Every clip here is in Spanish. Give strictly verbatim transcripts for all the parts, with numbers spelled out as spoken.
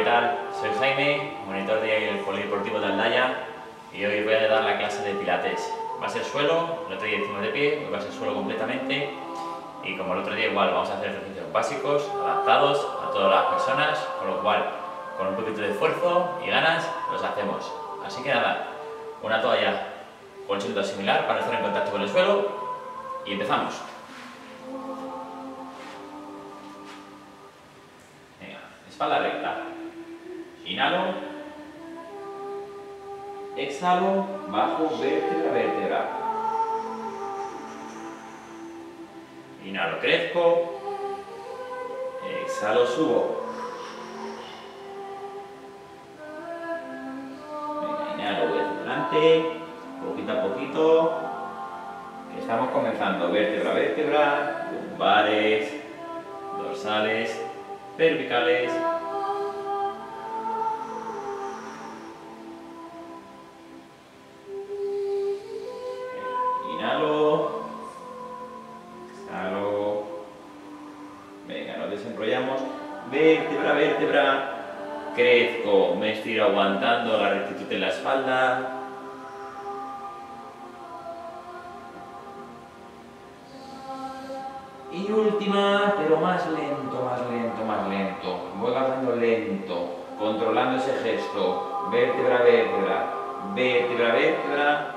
tal? Soy Jaime, monitor del Polideportivo de Aldaya, y hoy voy a dar la clase de pilates. Va a ser suelo, el otro día hicimos de pie, hoy va a ser suelo completamente, y como el otro día igual vamos a hacer ejercicios básicos, adaptados a todas las personas, con lo cual con un poquito de esfuerzo y ganas los hacemos. Así que nada, una toalla con silueta similar para estar en contacto con el suelo y empezamos. Venga, espalda recta. Inhalo, exhalo, bajo vértebra a vértebra. Inhalo, crezco, exhalo, subo. Venga, inhalo, voy hacia adelante, poquito a poquito. Estamos comenzando vértebra a vértebra, lumbares, dorsales, cervicales. Inhalo, exhalo. Venga, nos desenrollamos vértebra a vértebra. Crezco, me estiro aguantando la rectitud en la espalda. Y última, pero más lento, más lento, más lento. Voy bajando lento, controlando ese gesto. Vértebra a vértebra, vértebra a vértebra.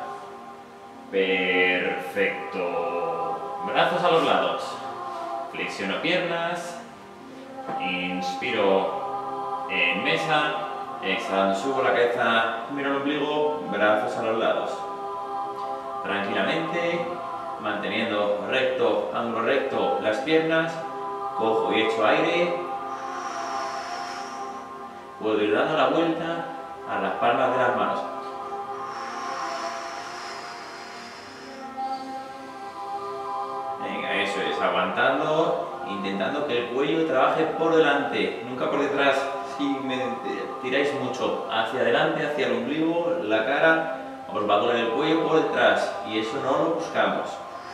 Perfecto. Brazos a los lados. Flexiono piernas. Inspiro en mesa. Exhalando, subo la cabeza, miro el ombligo, brazos a los lados. Tranquilamente, manteniendo recto, ángulo recto las piernas. Cojo y echo aire. Puedo ir dando la vuelta a las palmas de las manos. Venga, eso es, aguantando, intentando que el cuello trabaje por delante, nunca por detrás. Si me tiráis mucho hacia adelante, hacia el ombligo, la cara, os va a doler el cuello por detrás y eso no lo buscamos.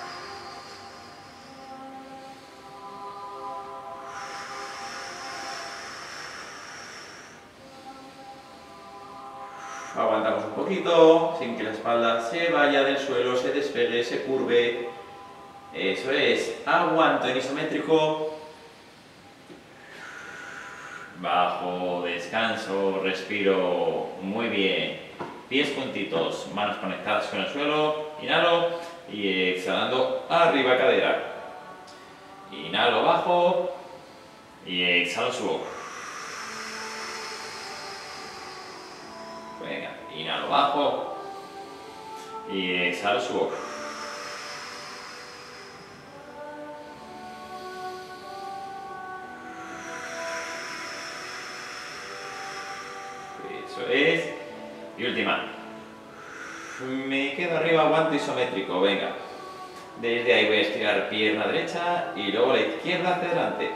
Aguantamos un poquito, sin que la espalda se vaya del suelo, se despegue, se curve. Eso es, aguanto en isométrico. Bajo, descanso, respiro, muy bien. Pies juntitos, manos conectadas con el suelo. Inhalo y exhalando, arriba cadera. Inhalo, bajo y exhalo, subo. Venga, inhalo, bajo y exhalo, subo. Eso es. Y última. Me quedo arriba, aguanto isométrico. Venga. Desde ahí voy a estirar pierna derecha y luego la izquierda hacia adelante.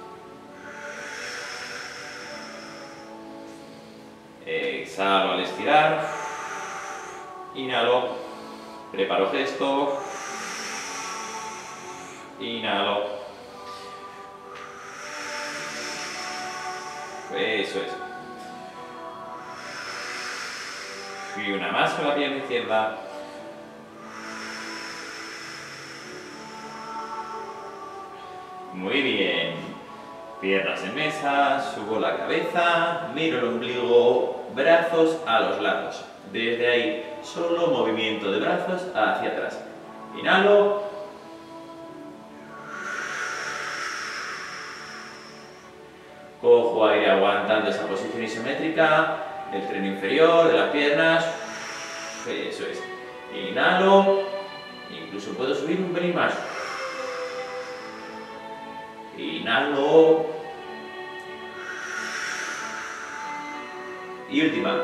Exhalo al estirar. Inhalo. Preparo gesto. Inhalo. Eso es. Y una más con la pierna izquierda. Muy bien. Piernas en mesa, subo la cabeza, miro el ombligo, brazos a los lados. Desde ahí, solo movimiento de brazos hacia atrás. Inhalo. Cojo aire aguantando esa posición isométrica del tren inferior, de las piernas. Eso es. Inhalo. Incluso puedo subir un pelín más. Inhalo. Y última.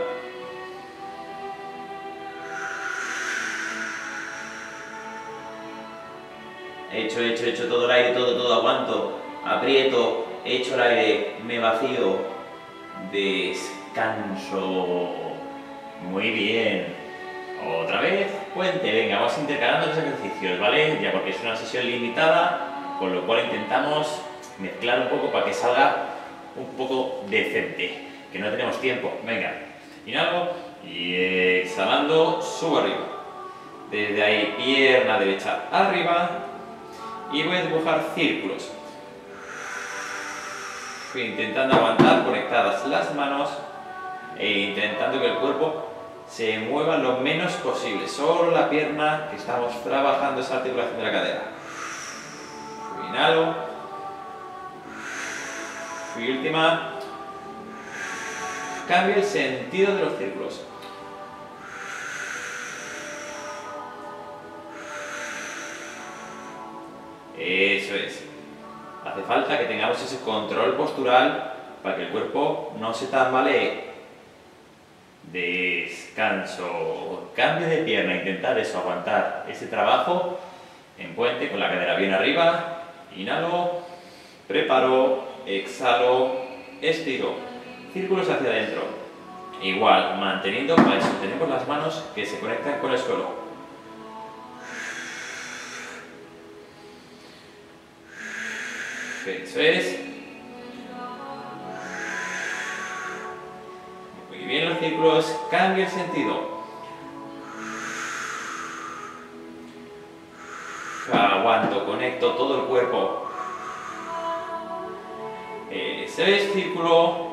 Echo, echo, echo todo el aire, todo, todo, aguanto. Aprieto, echo el aire, me vacío. Descanso. Muy bien. Otra vez, puente. Venga, vamos intercalando los ejercicios, ¿vale? Ya porque es una sesión limitada, con lo cual intentamos mezclar un poco para que salga un poco decente. que no tenemos tiempo. Venga, inhalo y exhalando, subo arriba. Desde ahí, pierna derecha arriba y voy a dibujar círculos. Intentando aguantar conectadas las manos e intentando que el cuerpo se mueva lo menos posible. Solo la pierna, que estamos trabajando esa articulación de la cadera. Inhalo. Y última. Cambio el sentido de los círculos. Eso es. Hace falta que tengamos ese control postural para que el cuerpo no se tambalee. Descanso. Cambio de pierna. Intentar eso, aguantar ese trabajo en puente con la cadera bien arriba. Inhalo. Preparo. Exhalo. Estiro. Círculos hacia adentro. Igual, manteniendo para eso. Tenemos las manos que se conectan con el suelo. Eso es. Muy bien los círculos. Cambia el sentido. Aguanto, conecto todo el cuerpo. Eso es, círculo.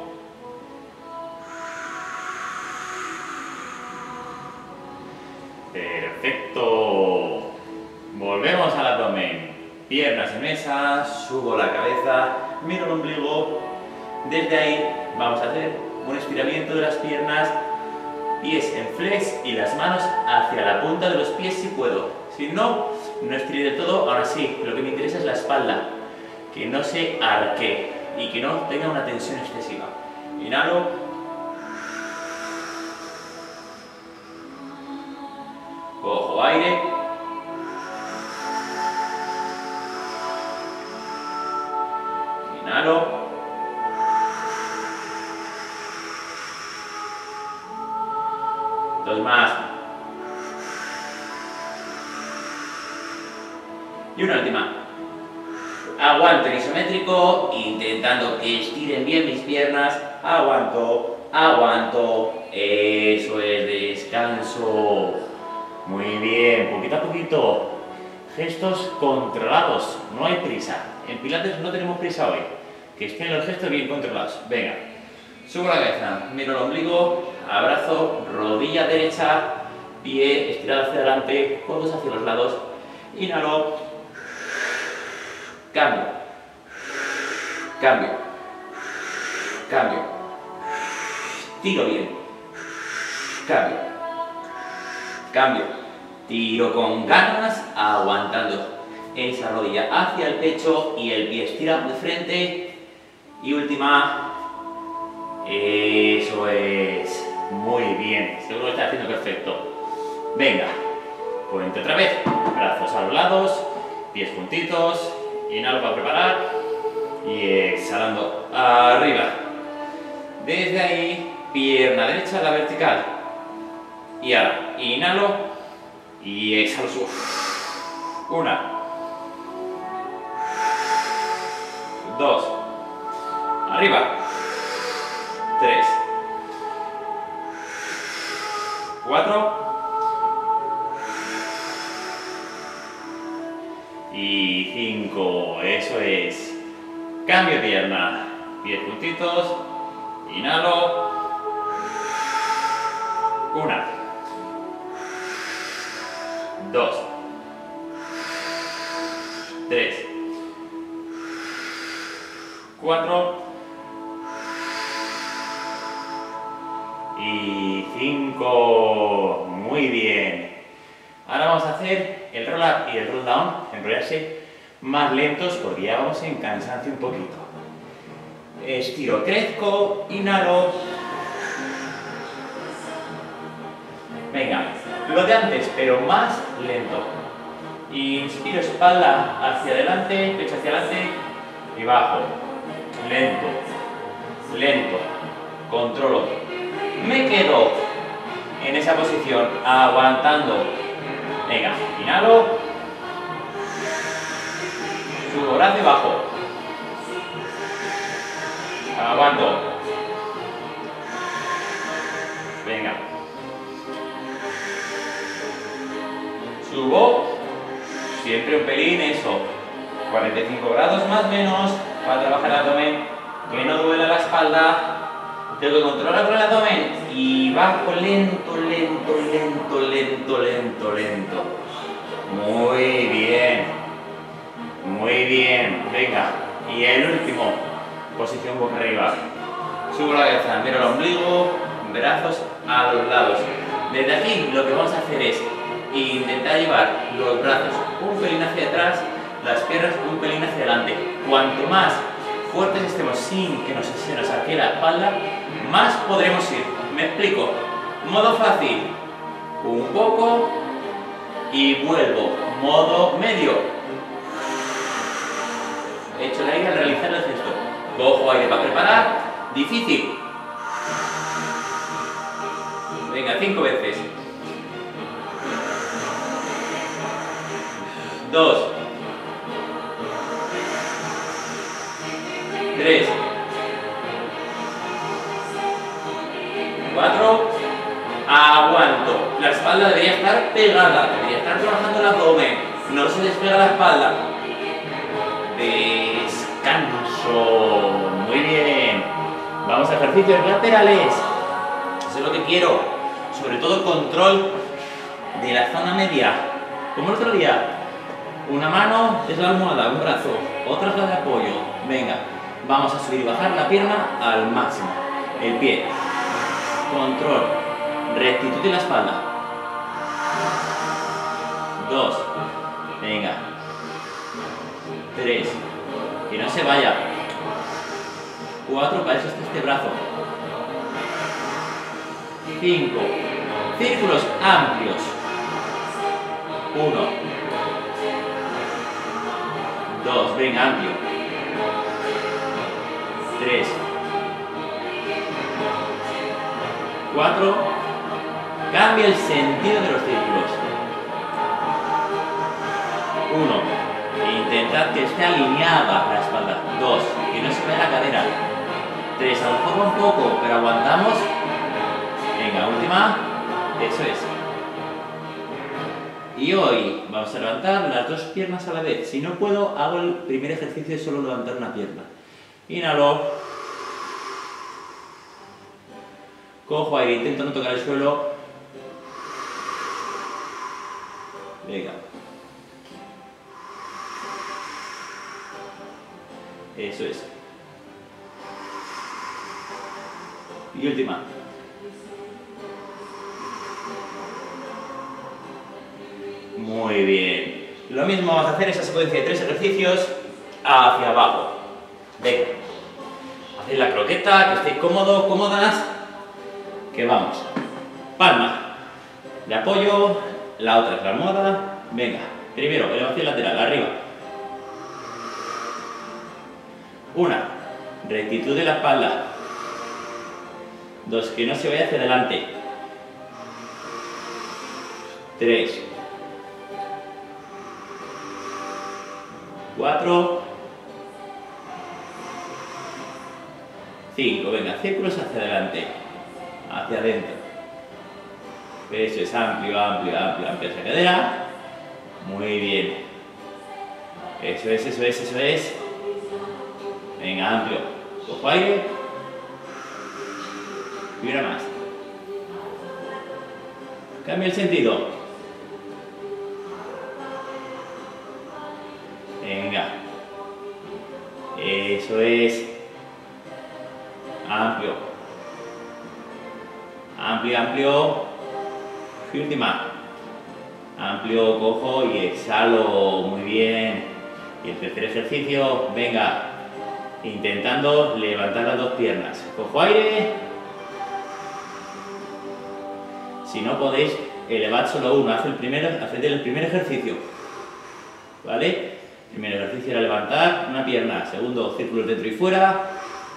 Perfecto. Volvemos al abdomen. Piernas en mesa, subo la cabeza, miro el ombligo. Desde ahí vamos a hacer un estiramiento de las piernas, pies en flex y las manos hacia la punta de los pies si puedo. Si no, no estiré del todo. Ahora sí, lo que me interesa es la espalda, que no se arquee y que no tenga una tensión excesiva. Inhalo. Cojo aire. Inhalo. Dos más. Y una última. Aguanto en isométrico, intentando que estiren bien mis piernas. Aguanto, aguanto. Eso es, descanso. Muy bien, poquito a poquito. Gestos controlados, no hay prisa. En Pilates no tenemos prisa hoy. Que estén los gestos bien controlados. Venga, subo la cabeza, miro el ombligo, abrazo, rodilla derecha, pie estirado hacia adelante, codos hacia los lados. Inhalo. Cambio. Cambio. Cambio. Tiro bien. Cambio. Cambio. Tiro con ganas, aguantando esa rodilla hacia el pecho y el pie estirado de frente. Y última. Eso es. Muy bien. Seguro que está haciendo perfecto. Venga. Puente otra vez. Brazos a los lados. Pies juntitos. Inhalo para preparar. Y exhalando. Arriba. Desde ahí. Pierna derecha a la vertical. Y ahora. Inhalo. Y exhalo. Subo. Una. Dos. Arriba. Tres. Cuatro. Y cinco. Eso es. Cambio de pierna. Pies juntitos. Inhalo. Una. Dos. Tres. Cuatro. Y cinco. Muy bien. Ahora vamos a hacer el roll up y el roll down, enrollarse más lentos porque ya vamos en cansancio un poquito. Estiro, crezco, inhalo. Venga, lo de antes, pero más lento. Inspiro, espalda hacia adelante, pecho hacia adelante y bajo. Lento, lento, controlo. Me quedo en esa posición, aguantando. Venga, inhalo. Subo brazo y bajo. Aguanto. Subo, siempre un pelín, eso, cuarenta y cinco grados más o menos, para trabajar el abdomen, que no duela la espalda. Tengo que controlar con el abdomen y bajo lento, lento, lento, lento, lento, lento. Muy bien, muy bien, venga. Y el último, posición boca arriba. Subo la cabeza, miro el ombligo, brazos a los lados. Desde aquí lo que vamos a hacer es intentar llevar los brazos un pelín hacia atrás, las piernas un pelín hacia adelante. Cuanto más fuertes estemos sin que nos, se nos arquee la espalda, más podremos ir. Me explico. Modo fácil, un poco y vuelvo. Modo medio. Echo el aire al realizar el gesto. Cojo aire para preparar. Difícil. Venga, cinco veces. Dos. Tres. Cuatro. Aguanto. La espalda debería estar pegada. Debería estar trabajando el abdomen. No se despega la espalda. Descanso. Muy bien. Vamos a ejercicios laterales. Eso es lo que quiero. Sobre todo control de la zona media. Como el otro día. Una mano es la almohada, un brazo. Otra es la de apoyo. Venga. Vamos a subir y bajar la pierna al máximo. El pie. Control. Rectitud de la espalda. Dos. Venga. Tres. Que no se vaya. Cuatro. Para eso está este brazo. Cinco. Círculos amplios. Uno. Dos. Venga, amplio. Tres. Cuatro. Cambia el sentido de los círculos. Uno. Intentad que esté alineada la espalda. Dos. Que no se vaya la cadera. Tres. A lo mejor un poco, pero aguantamos. Venga, última. Eso es. Y hoy vamos a levantar las dos piernas a la vez. Si no puedo, hago el primer ejercicio de solo levantar una pierna. Inhalo. Cojo aire, intento no tocar el suelo. Venga. Eso es. Y última. Muy bien. Lo mismo vamos a hacer esa secuencia de tres ejercicios hacia abajo. Venga. Hacéis la croqueta, que estéis cómodos, cómodas. Que vamos. Palma de apoyo, la otra es la almohada. Venga. Primero, elevación lateral, arriba. Una. Rectitud de la espalda. Dos. Que no se vaya hacia adelante. Tres. Cuatro. Cinco. Venga, círculos hacia adelante. Hacia adentro. Eso es amplio, amplio, amplio, amplio esa cadera. Muy bien. Eso es, eso es, eso es. Venga, amplio. Cojo aire. Y una más. Cambia el sentido. Venga. Eso es. Amplio. Amplio, amplio. Y última. Amplio, cojo y exhalo. Muy bien. Y el tercer ejercicio, venga. Intentando levantar las dos piernas. Cojo aire. Si no podéis, elevad solo uno. Haced el primer, haced el primer ejercicio. ¿Vale? El primer ejercicio era levantar una pierna. Segundo, círculos dentro y fuera.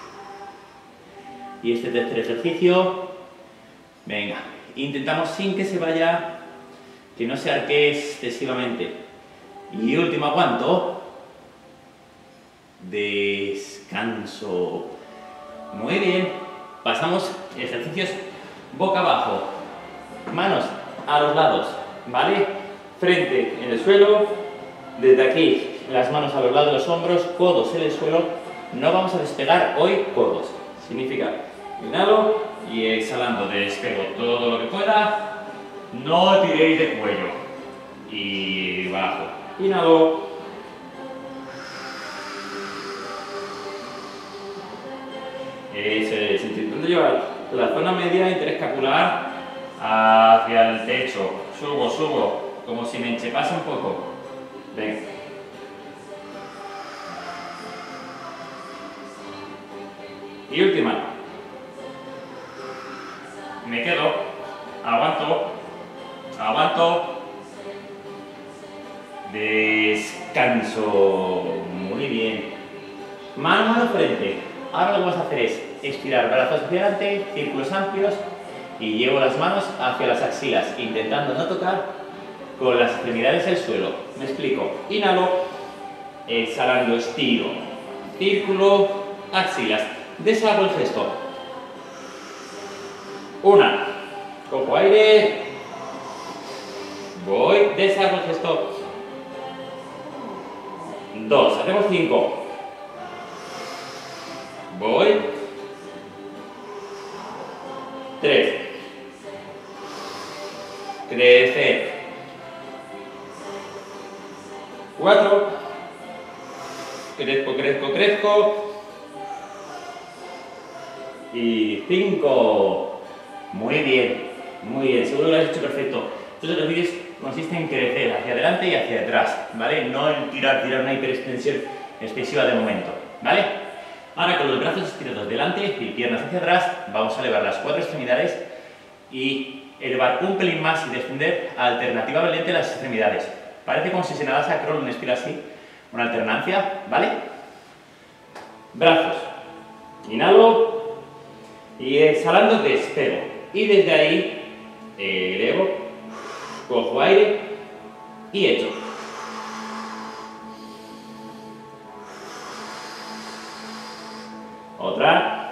Y este tercer ejercicio, venga, intentamos sin que se vaya, que no se arquee excesivamente. Y último, aguanto. Descanso. Muy bien. Pasamos ejercicios boca abajo. Manos a los lados, ¿vale? frente en el suelo, desde aquí las manos a los lados de los hombros, codos en el suelo, no vamos a despegar hoy codos, significa inhalo y exhalando despego todo lo que pueda, no tiréis de cuello y bajo, inhalo, eso es, intentando llevar la zona media interescapular hacia el techo, subo, subo, como si me enchepase un poco, venga. Y última, me quedo, aguanto, aguanto, descanso, muy bien, mano a la frente, ahora lo que vamos a hacer es estirar brazos hacia adelante, círculos amplios y llevo las manos hacia las axilas, intentando no tocar con las extremidades el suelo, me explico, inhalo, exhalando, estiro, círculo, axilas, deshago el gesto. Una, cojo aire, voy, deshago el gesto. Dos, hacemos cinco. Voy. Tres. Crecer. Cuatro. Crezco, crezco, crezco. Y cinco. Muy bien, muy bien, seguro que lo has hecho perfecto. Entonces los vídeos consisten en crecer hacia adelante y hacia atrás, ¿vale? No en tirar, tirar una hiperextensión excesiva de momento, ¿vale? Ahora con los brazos estirados delante y piernas hacia atrás, vamos a elevar las cuatro extremidades y elevar un pelín más y descender alternativamente las extremidades. Parece como si se nadase a crawl, un estilo así, una alternancia, ¿vale? Brazos, inhalo y exhalando despego. Y desde ahí elevo, cojo aire y echo. Otra.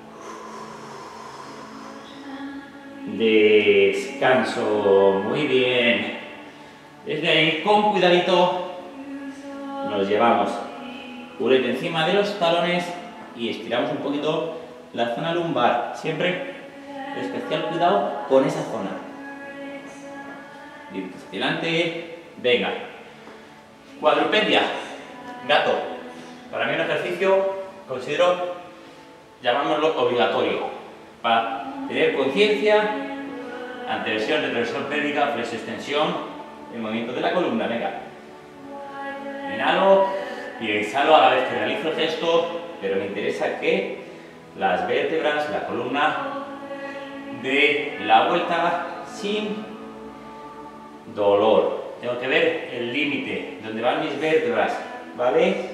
Descanso. Muy bien. Desde ahí, con cuidadito, nos llevamos purete encima de los talones y estiramos un poquito la zona lumbar. Siempre especial cuidado con esa zona. Directo hacia adelante. Venga. Cuadrupedia. Gato. Para mí un ejercicio, considero, llamámoslo obligatorio. Para tener conciencia, anteversión, retroversión pélvica, flexo-extensión, el movimiento de la columna. Venga. Inhalo y exhalo a la vez que realizo el gesto, pero me interesa que las vértebras, la columna, de la vuelta sin dolor. Tengo que ver el límite, donde van mis vértebras, ¿vale?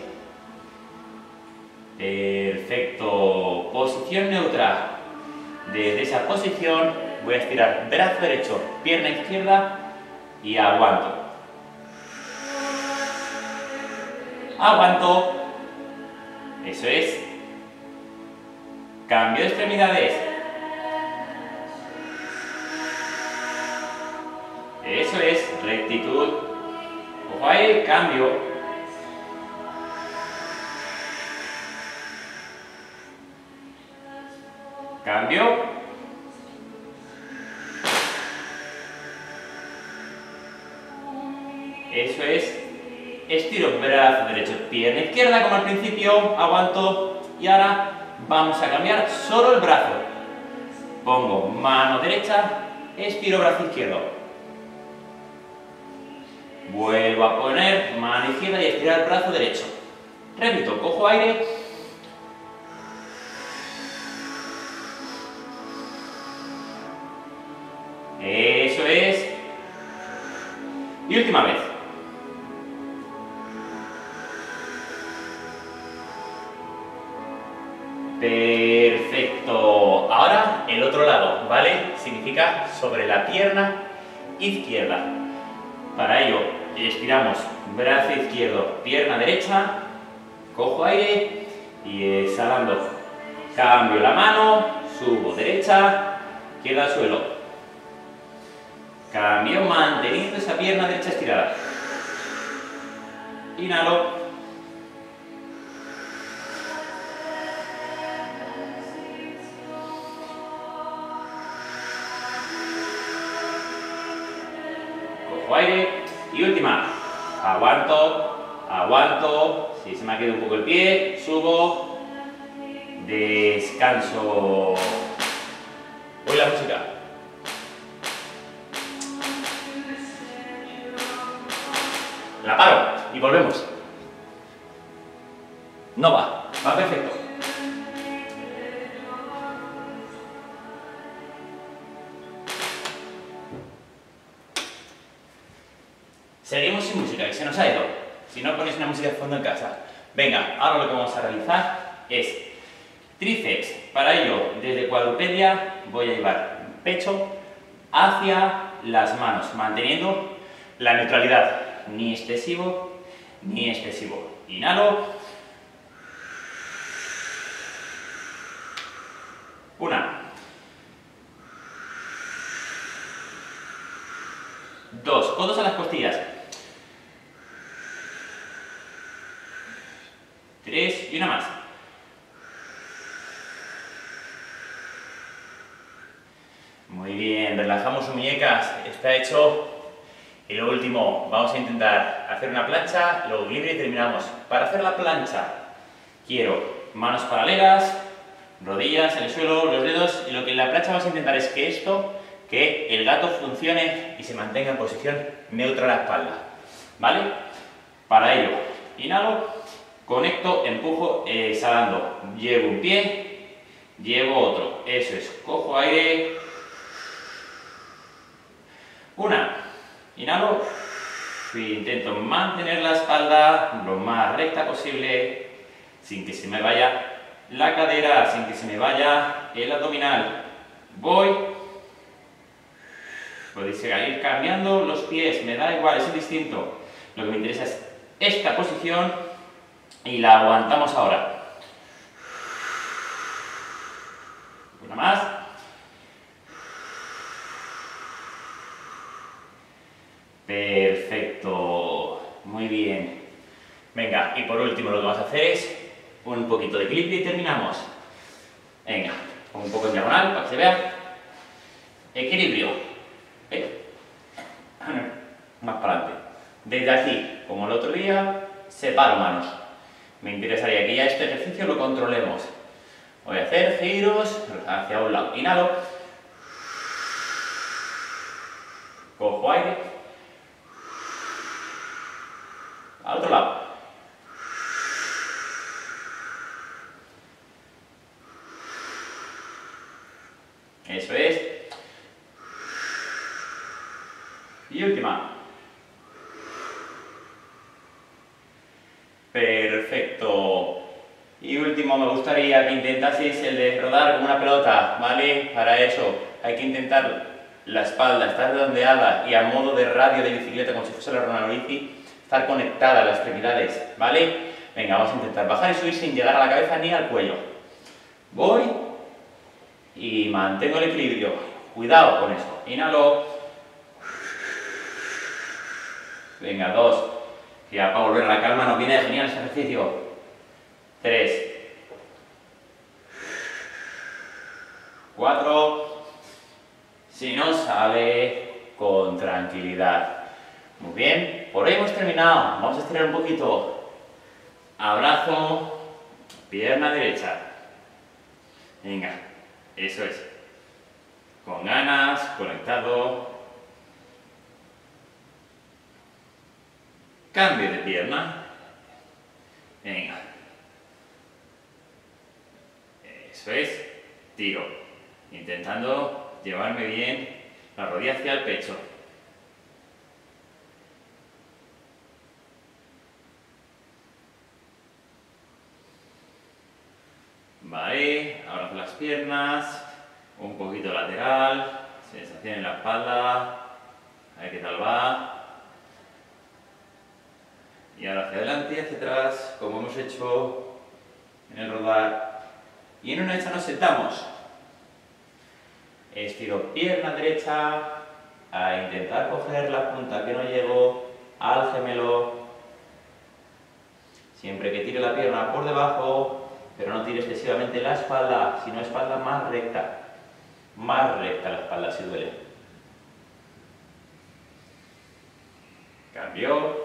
Perfecto. Posición neutra. Desde esa posición voy a estirar brazo derecho, pierna izquierda y aguanto. Aguanto. Eso es. Cambio de extremidades. Eso es, rectitud. Ojo ahí, cambio. Cambio. Eso es. Estiro brazo derecho, pierna izquierda como al principio, aguanto y ahora vamos a cambiar solo el brazo. Pongo mano derecha, estiro brazo izquierdo. Vuelvo a poner mano izquierda y estirar el brazo derecho. Repito, cojo aire. Eso es. Y última vez. Perfecto. Ahora el otro lado, ¿vale? Significa sobre la pierna izquierda. Para ello, estiramos brazo izquierdo, pierna derecha, cojo aire y exhalando. Cambio la mano, subo derecha, izquierda al suelo. Cambio manteniendo esa pierna derecha estirada. Inhalo. Cojo aire. Y última. Aguanto, aguanto. Si se me ha quedado un poco el pie, subo. Descanso. Voy la música. La paro y volvemos. No va, va perfecto. Seguimos sin música, que se nos ha ido. Si no ponéis una música de fondo en casa. Venga, ahora lo que vamos a realizar es tríceps. Para ello, desde cuadrupedia voy a llevar pecho hacia las manos, manteniendo la neutralidad. Ni excesivo, ni excesivo. Inhalo. Una. Dos. Codos a las costillas. Tres. Y una más. Muy bien. Relajamos sus muñecas. Está hecho. Y lo último, vamos a intentar hacer una plancha, luego libre y terminamos. Para hacer la plancha, quiero manos paralelas, rodillas en el suelo, los dedos, y lo que en la plancha vamos a intentar es que esto, que el gato funcione y se mantenga en posición neutra a la espalda. ¿Vale? Para ello, inhalo, conecto, empujo, exhalando. Llevo un pie, llevo otro. Eso es, cojo aire. Una. Inhalo, intento mantener la espalda lo más recta posible, sin que se me vaya la cadera, sin que se me vaya el abdominal. Voy, podéis ir cambiando los pies, me da igual, es indistinto. Lo que me interesa es esta posición y la aguantamos ahora. Una más. Perfecto, muy bien. Venga, y por último lo que vamos a hacer es un poquito de equilibrio y terminamos. Venga, pongo un poco en diagonal para que se vea. Equilibrio. ¿Eh? Más para adelante. Desde aquí, como el otro día, separo manos. Me interesaría que ya este ejercicio lo controlemos. Voy a hacer giros hacia un lado. Inhalo. Cojo aire. Al otro lado. Eso es. Y última. Perfecto. Y último, me gustaría que intentaseis el de rodar como una pelota, ¿vale? Para eso hay que intentar la espalda, estar redondeada y a modo de radio de bicicleta, como si fuese la rueda de bici, estar conectada a las extremidades, ¿vale? Venga, vamos a intentar bajar y subir sin llegar a la cabeza ni al cuello. Voy y mantengo el equilibrio. Cuidado con eso. Inhalo. Venga, dos. Ya para volver a la calma nos viene genial este ejercicio. Tres. Cuatro. Si no sale, con tranquilidad. Muy bien, por hoy hemos terminado. Vamos a estirar un poquito. Abrazo, pierna derecha. Venga, eso es. Con ganas, conectado. Cambio de pierna. Venga. Eso es. Tiro. Intentando llevarme bien la rodilla hacia el pecho. Vale, abrazo las piernas, un poquito lateral, sensación en la espalda, a ver qué tal va. Y ahora hacia adelante y hacia atrás, como hemos hecho en el rodar. Y en una hecha nos sentamos. Estiro pierna derecha, a intentar coger la punta que no llegó al gemelo. Siempre que tire la pierna por debajo, pero no tire excesivamente la espalda, sino espalda más recta. Más recta la espalda si duele. Cambio.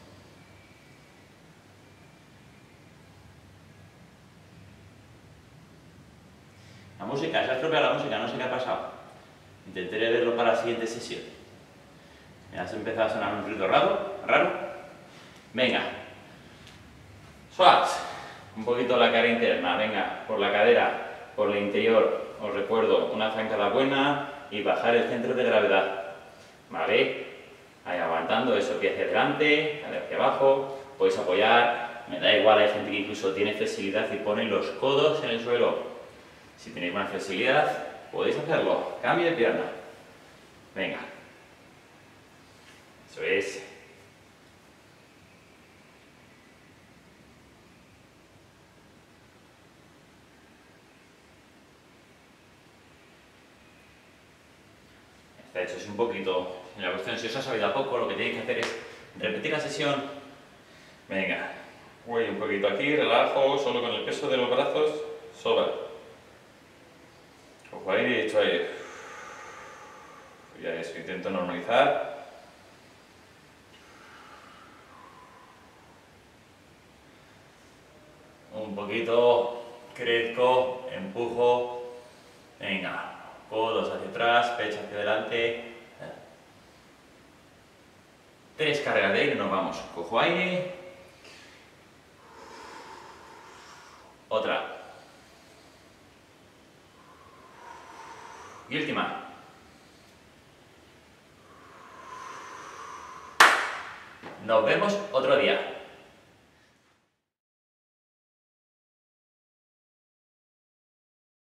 La música, se ha estropeado la música, no sé qué ha pasado. Intentaré verlo para la siguiente sesión. Me has empezado a sonar un ruido raro, raro. Venga. Squats. Un poquito la cara interna, venga, por la cadera, por la interior. Os recuerdo, una zancada buena y bajar el centro de gravedad. ¿Vale? Ahí aguantando, eso, pie hacia adelante, hacia abajo. Podéis apoyar, me da igual, hay gente que incluso tiene flexibilidad y pone los codos en el suelo. Si tenéis más flexibilidad, podéis hacerlo. Cambio de pierna. Venga. Eso es. Está hecho, es un poquito. En la cuestión, si os ha sabido a poco, lo que tenéis que hacer es repetir la sesión. Venga. Voy un poquito aquí, relajo, solo con el peso de los brazos, sobra. Cojo aire y echo aire. Ya eso, intento normalizar. Un poquito, crezco, empujo. Venga, codos hacia atrás, pecho hacia adelante. Tres cargas de aire y nos vamos. Cojo aire. Otra. Y última. Nos vemos otro día.